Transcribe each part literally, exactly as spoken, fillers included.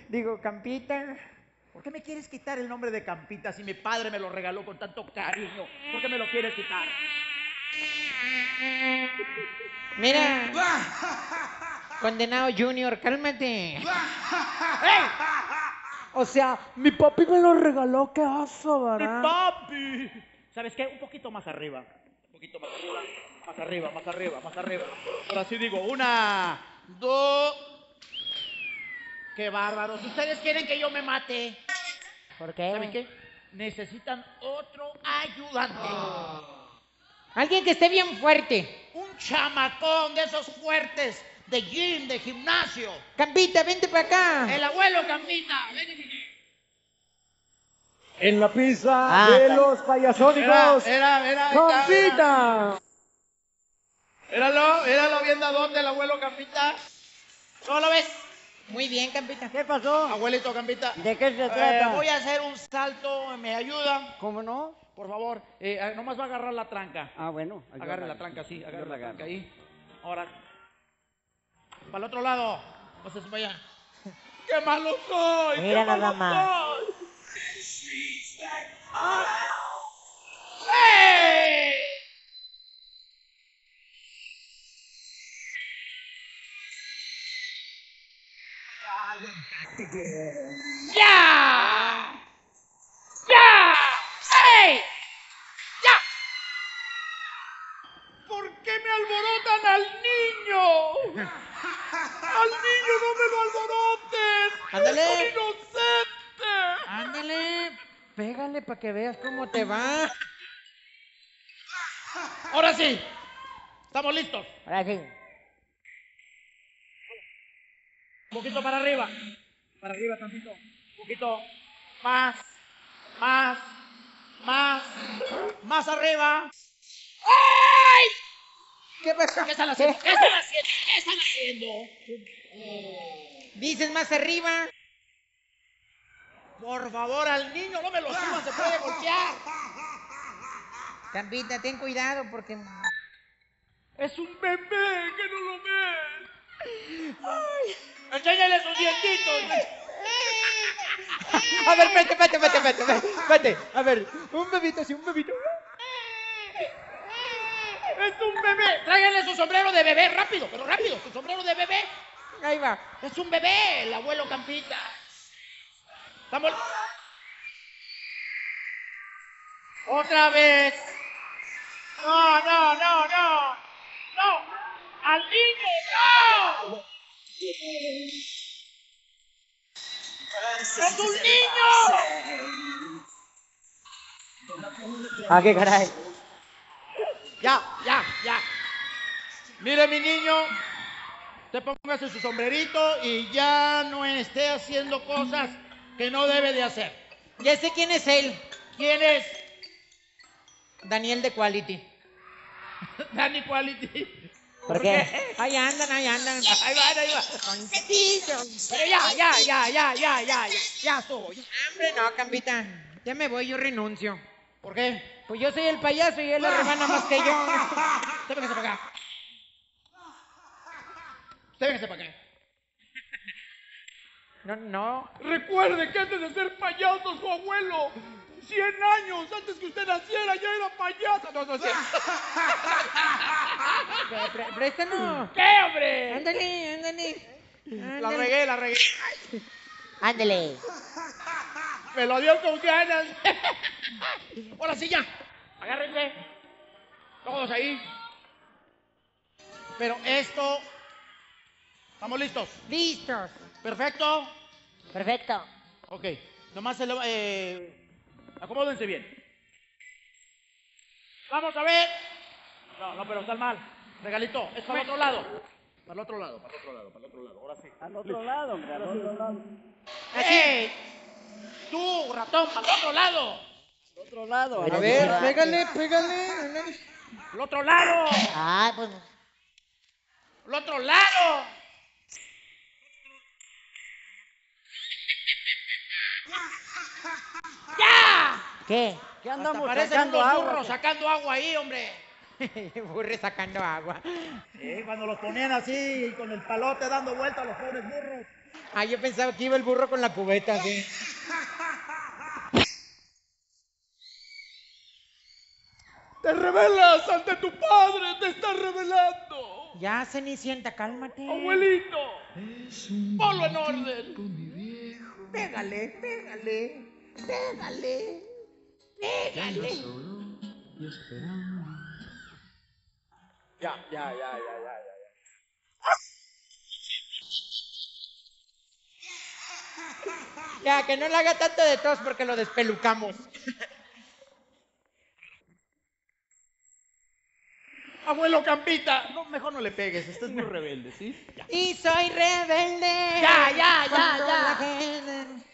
Digo, Campita. ¿Por qué me quieres quitar el nombre de Campita si mi padre me lo regaló con tanto cariño? ¿Por qué me lo quieres quitar? Mira. Condenado Junior, cálmate. ¡Ey! O sea, mi papi me lo regaló, qué oso, ¡Mi ¿verdad? papi! ¿Sabes qué? Un poquito más arriba. Un poquito más arriba. Más arriba, más arriba, más arriba. Ahora sí digo, una, dos... ¡Qué bárbaros! ¿Ustedes quieren que yo me mate? ¿Por qué? ¿Saben qué? Necesitan otro ayudante. Alguien que esté bien fuerte. Un chamacón de esos fuertes, de gym, de gimnasio. Campita, vente para acá. El abuelo Campita. Ven. En la pizza Ah. de los payasónicos. Era, era, era. ¡Campita! Míralo, míralo viendo a dónde el abuelo Campita. ¿Cómo lo ves? Muy bien, Campita. ¿Qué pasó? Abuelito Campita. ¿De qué se Eh, trata? voy a hacer un salto, ¿me ayuda? ¿Cómo no? Por favor, eh, eh, nomás va a agarrar la tranca. Ah, bueno. Agarre la tranca, sí, agarre Yo la la agarro. tranca ahí. Ahora, para el otro lado. Entonces, vaya. ¡Qué malo soy! Mira ¡Qué malo nada más. soy! ¡Ey! ¡Ya! ¡Ya! ¡Ey! ¡Ya! ¿Por qué me alborotan al niño? ¡Al niño no me lo alboroten! Ándale. ¡Es un inocente! Ándale, pégale para que veas cómo te va. Ahora sí, estamos listos. Ahora sí. Un poquito para arriba. Para arriba tantito. Un poquito más, más, más, más arriba. ¡Ay! ¿Qué pasó? ¿Qué están haciendo? ¿Qué están haciendo? ¿Qué están haciendo? Dices más arriba. Por favor, al niño no me lo suban, se puede golpear. Campita, ten cuidado porque... Es un bebé que no lo ve. Ay. Enséñale sus dientitos. A ver, vete, vete, vete, vete, vete, vete. A ver, un bebito así, un bebito. Es un bebé. Tráiganle su sombrero de bebé, rápido, pero rápido, su sombrero de bebé. Ahí va. Es un bebé, el abuelo Campita. Estamos. Otra vez. No, no, no, no. No. Al niño, no. ¡Es un niño! ¿A qué caray? Ya, ya, ya. Mire, mi niño, te póngase su sombrerito y ya no esté haciendo cosas que no debe de hacer. Ya sé quién es él. ¿Quién es? Daniel de Quality. Danny Quality. ¿Por qué? Ahí andan, ahí andan. Ahí va, ahí va. Pero ya, ya, ya, ya, ya, ya, ya, ya estuvo. ya. Hombre, no, Campita. Ya me voy, yo renuncio. ¿Por qué? Pues yo soy el payaso y él le rebana más que yo. Usted véngase para acá. Usted véngase para acá. No, no. Recuerde que antes de ser payaso, su abuelo, cien años antes que usted naciera, ya era payaso. No, no, cierto. Pre- pre- Préstanos. ¿Qué, hombre? Ándale, ándale. La Ándale. regué, la regué. Ándele. Me lo dio con ganas. Ahora sí, ya. Agárrense. Todos ahí. Pero esto... ¿Estamos listos? Listos. ¿Perfecto? Perfecto. Ok. Nomás se lo... Eh, acomódense bien. Vamos a ver. No, no, pero están mal. Regalito. Es para el otro lado. Para el otro lado, para el otro lado, para el otro lado. Ahora sí. Al otro lado, hombre, al otro lado. ¡Ey! ¡Tú, ratón, para el otro lado! Al otro lado. A ver, pégale, pégale. ándale. ¡Al otro lado! Ah, pues. ¡Al otro lado! ¡Ya! ¿Qué? ¿Qué Hasta andamos parecen sacando unos agua? burros sacando agua ahí, hombre. Burre sacando agua. Sí, cuando los ponían así, con el palote dando vueltas a los pobres burros. Ah, yo pensaba que iba el burro con la cubeta, así. ¡Te revelas ante tu padre! ¡Te estás revelando! Ya, Cenicienta, cálmate. ¡Abuelito! ¡Ponlo en orden! Pégale, pégale, pégale, pégale. Ya, ya, ya, ya, ya, ya. Ya, que no le haga tanto de tos porque lo despelucamos. Abuelo Campita, no, mejor no le pegues, estás muy rebelde, ¿sí? Ya. Y soy rebelde. Ya, ya, ya, Cuando ya. la gente-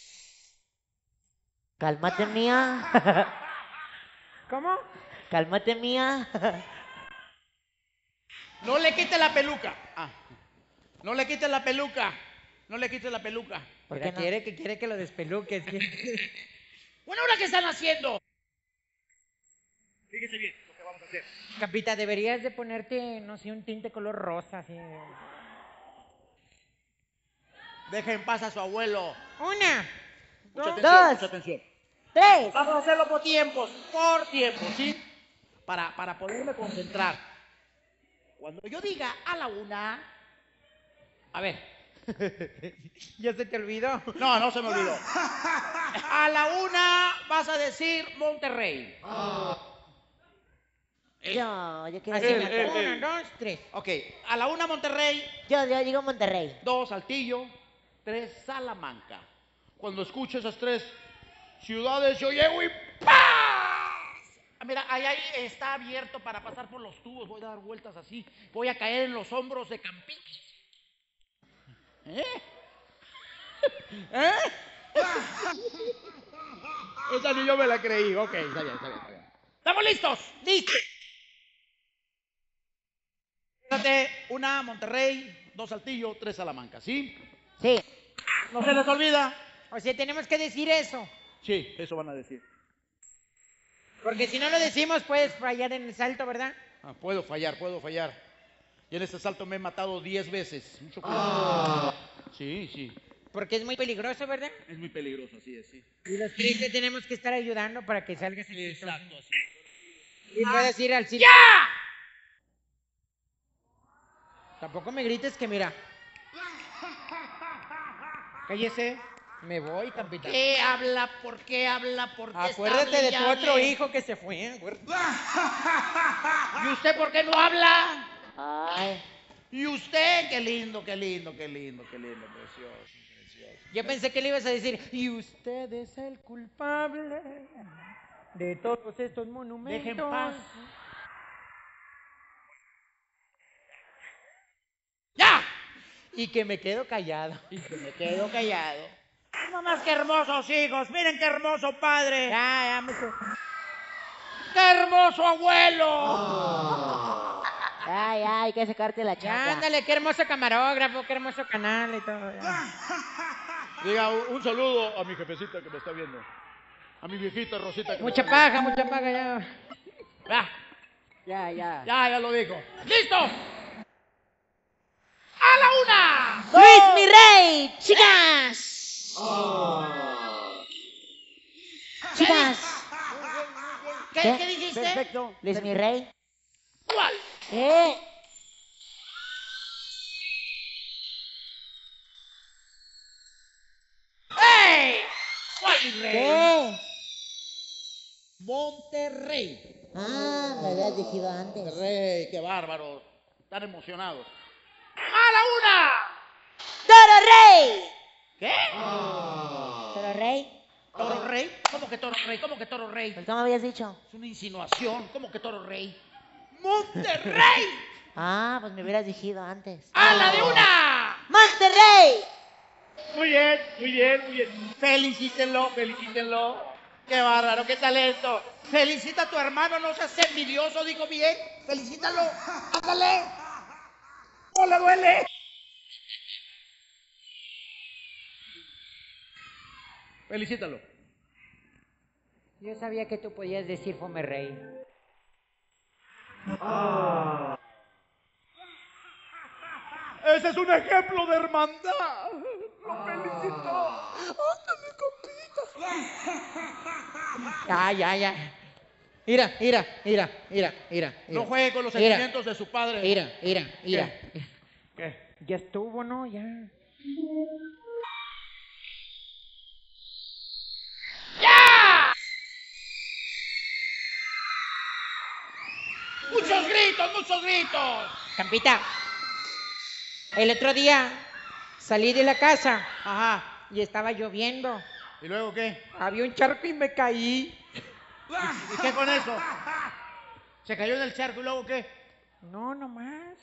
Cálmate, mía. ¿Cómo? Cálmate, mía. No le quites la peluca. Ah. No le quites la peluca. No le quites la peluca. ¿Por Mira, qué no? quiere que quiere que lo despeluques. Bueno, ¿ahora qué están haciendo? Fíjese bien lo que vamos a hacer. Capita, deberías de ponerte, no sé, un tinte color rosa, así. Deje en paz a su abuelo. Una, Mucha dos, atención, Dos. mucha atención. Tres. Vamos a hacerlo por tiempos, por tiempos, ¿sí? Para, para poderme concentrar. Cuando yo diga a la una... A ver. ¿ya se te olvidó? No, no se me olvidó. A la una vas a decir Monterrey. Yo, yo quiero Así, decir eh, mira, Monterrey. eh. una, dos, tres. Ok, a la una Monterrey, Yo, yo digo Monterrey. dos Saltillo, tres Salamanca. Cuando escuche esas tres ciudades, yo llego y ¡paz! Mira, ahí, ahí está abierto para pasar por los tubos. Voy a dar vueltas así. Voy a caer en los hombros de Campeche. ¿Eh? ¿Eh? Esa ni yo me la creí. Ok, está bien, está bien, está bien. ¿Estamos listos? ¡Listos! Fíjate, una Monterrey, dos Saltillo, tres Salamanca, ¿sí? Sí. ¿No se les olvida? O sea, tenemos que decir eso. Sí, eso van a decir. Porque si no lo decimos, puedes fallar en el salto, ¿verdad? Ah, puedo fallar, puedo fallar. Y en este salto me he matado diez veces. Mucho cuidado. Sí, sí. Porque es muy peligroso, ¿verdad? Es muy peligroso, así es, sí. Y los tres te tenemos que estar ayudando para que salgas exitoso. Exacto, así. Y puedes ir al circo. ¡Ya! Tampoco me grites que mira. Cállese. Me voy, capitán. ¿Qué habla? ¿Por qué habla? ¿Por qué Acuérdate de tu está otro brillante? hijo que se fue. acuérdate. ¿Y usted por qué no habla? Ay. ¿Y usted? Qué lindo, qué lindo, qué lindo, qué lindo, precioso, precioso. Yo pensé que le ibas a decir, y usted es el culpable de todos estos monumentos. Deje en paz. ¡Ya! Y que me quedo callado. Y que me quedo callado. Mamás, qué hermosos hijos. Miren qué hermoso padre. Ya, ya, mucho. ¡Qué hermoso abuelo! Ay, ay, hay que sacarte la Ya, changa. ándale, qué hermoso camarógrafo, qué hermoso canal y todo. ya. Diga un, un saludo a mi jefecita que me está viendo. A mi viejita Rosita. Que Mucha me está paja, mucha paja, ya. viendo. Ya, Ya, ya. ya, ya lo dijo. ¡Listo! ¡A la una! ¡Luis, mi rey! ¡Chicas! ¡Chicas! ¿Qué, ¿Qué? ¿qué dijiste? Perfecto. Luis, mi rey. ¿Cuál? ¿Qué? ¡Ey! ¿Cuál mi rey? ¿Qué? Monterrey. Ah, me habías dicho antes. Monterrey, qué bárbaro. Están emocionados. ¡A la una! ¡Toro Rey! ¿Qué? ¿Toro Rey? ¿Toro Rey? ¿Cómo que Toro Rey? ¿Cómo que Toro Rey? Pues, ¿cómo habías dicho? Es una insinuación. ¿Cómo que Toro Rey? ¡Monterrey! Ah, pues me hubieras dicho antes. ¡A la de una! ¡Monterrey! Muy bien, muy bien, muy bien. Felicítenlo, felicítenlo. Qué bárbaro, qué talento. Felicita a tu hermano, no seas envidioso, digo bien. Felicítalo. Ándale. No le duele. Felicítalo. Yo sabía que tú podías decir fome rey. Ese es un ejemplo de hermandad. Lo felicitó. Ya, ya, ya. Mira, mira, mira, mira, mira. No juegue con los Mira. sentimientos de su padre. Mira, mira, mira. ¿Qué? Ya estuvo, ¿no? Ya. ¡Muchos gritos, muchos gritos! Campita, el otro día salí de la casa Ajá. y estaba lloviendo. ¿Y luego qué? Había un charco y me caí. ¿Y qué con eso? ¿Se cayó en el charco y luego qué? No, nomás.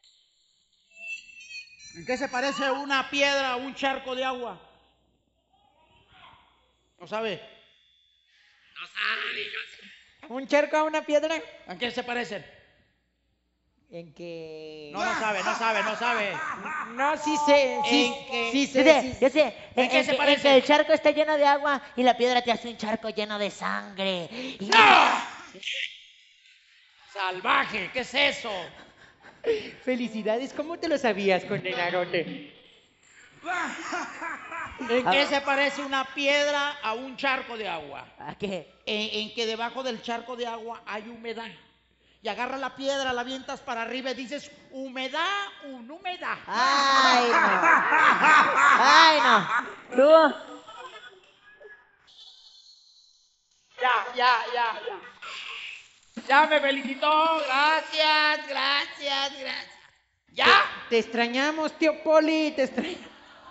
¿En qué se parece una piedra a un charco de agua? ¿No sabe? Un charco a una piedra. ¿En qué se parecen? En que. No, no sabe, no sabe, no sabe. No, sí sé. Sí, ¿En qué? sí Yo sé. sé, sí yo sé. sé. ¿En qué en se que- parece? en que el charco está lleno de agua y la piedra te hace un charco lleno de sangre. Y- ¡Salvaje! ¿Qué es eso? Felicidades, ¿cómo te lo sabías, condenarote? ¿En qué se parece una piedra a un charco de agua? ¿A qué? En, en que debajo del charco de agua hay humedad. Y agarra la piedra, la avientas para arriba y dices, humedad, un humedad. Ay, no. Ay, no. Tú. Ya, ya, ya, ya. Ya me felicitó, gracias, gracias, gracias. ¿Ya? Te extrañamos, tío Poli, te extrañamos.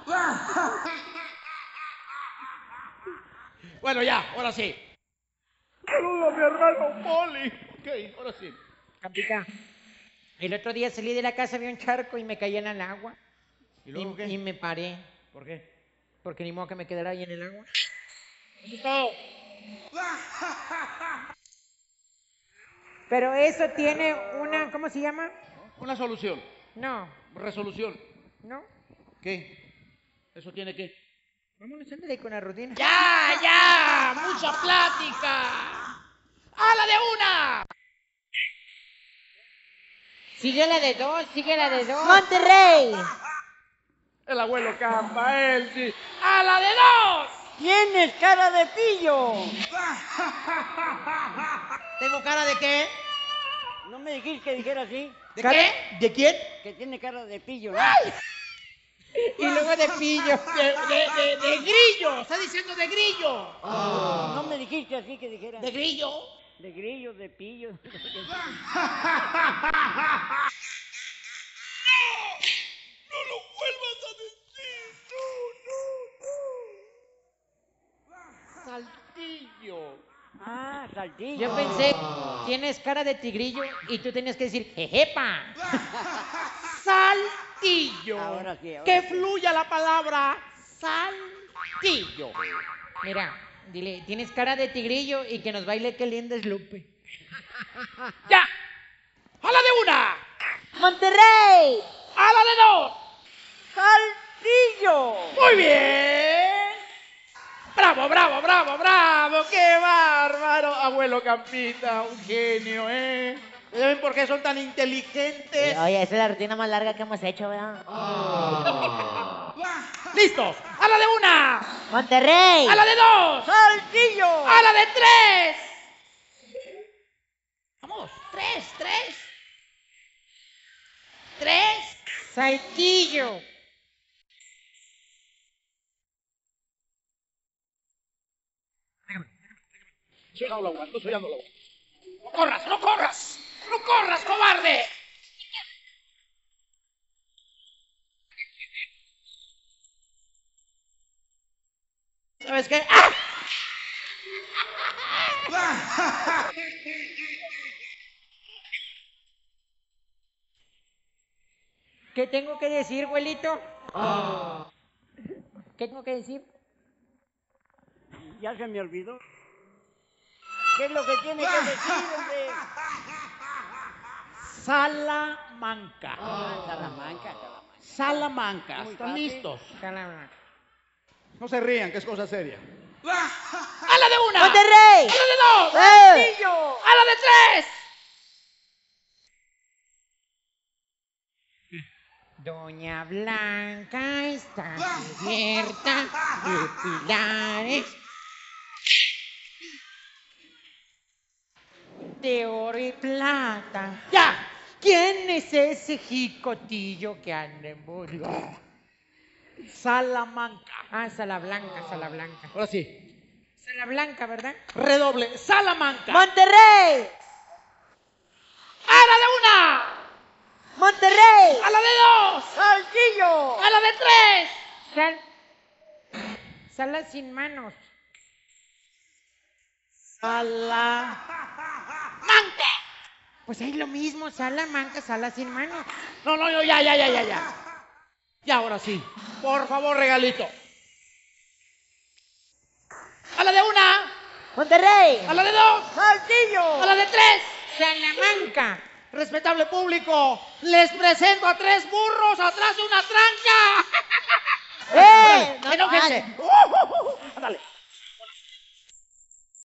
Bueno, ya, ahora sí. Saludo a mi hermano Poli. Ok, ahora sí. Campita, el otro día salí de la casa, vi un charco y me caí en el agua. ¿Y luego qué? y me paré, ¿Por qué? porque ni modo que me quedara ahí en el agua. Eso es todo. Pero eso tiene una, ¿cómo se llama? Una solución, No, resolución. no. ¿Qué? ¿Eso tiene que? Vámonos antes de con la rutina. ¡Ya, ya! ¡Mucha plática! ¡A la de una! Sigue la de dos, sigue la de dos. Monterrey. El abuelo Campa, él sí. ¡A la de dos! Tienes cara de pillo. ¿Tengo cara de qué? No me dijiste que dijera así, ¿De ¿Cara- qué? ¿De quién? que tiene cara de pillo, ¿no? Y luego de pillo. De, de, de, de grillo. Está diciendo de grillo. No me dijiste así que dijera ¿De grillo? de grillo, de pillo. ¡No lo vuelvas a decir! ¡No, no, no! Saltillo. Ah, saltillo. Yo pensé, tienes cara de tigrillo y tú tenías que decir, jejepa. Saltillo. Ahora sí, ahora que sí. fluya la palabra saltillo. Mira, dile, tienes cara de tigrillo y que nos baile qué linda es Lupe. ¡Ya! ¡A la de una! Monterrey. ¡A la de dos! ¡Saltillo! ¡Muy bien! ¡Bravo, bravo, bravo, bravo! ¡Qué bárbaro! Abuelo Campita, un genio, ¿eh? ¿Ya ven por qué son tan inteligentes? Oye, esa es la rutina más larga que hemos hecho, ¿verdad? ¡Listos! ¡A la de una! Monterrey. ¡A la de dos! ¡Saltillo! ¡A la de tres! Vamos, tres, tres. Tres. Saltillo. Soy no lo aguanto, soy no lo aguanto. ¡No corras, no corras! ¡No corras, cobarde! ¿Sabes qué? ¡Ah! ¿Qué tengo que decir, abuelito? ¿Qué tengo que decir? Ya se me olvidó. ¿Qué es lo que tiene que decir, hombre? Salamanca. Salamanca, Salamanca. Salamanca. Muy ¿Están fácil. listos? Calama. No se rían, que es cosa seria. ¡A la de una! Monterrey. ¡A la de dos! ¡Eh! ¡Saltillo! ¡A la de tres! Doña Blanca está cubierta de pilares de oro y plata. ¡Ya! ¿Quién es ese jicotillo que anda en burla? Salamanca. Ah, Sala Blanca, Sala Blanca. Ahora sí. Sala Blanca, ¿verdad? Redoble. Salamanca. Monterrey, ¡A la de una! Monterrey, ¡A la de dos! ¡Saltillo! ¡A la de tres! Sal... Sala sin manos. Salamanca. Pues es lo mismo, Salamanca, sala sin manos. No, no, no, ya, ya, ya, ya, ya. Ya, ahora sí. Por favor, regalito. ¡A la de una! Monterrey, ¡A la de dos! ¡Saltillo! ¡A la de tres! Salamanca. Respetable público, les presento a tres burros atrás de una tranca. ¡eh! ¡Enójense! no,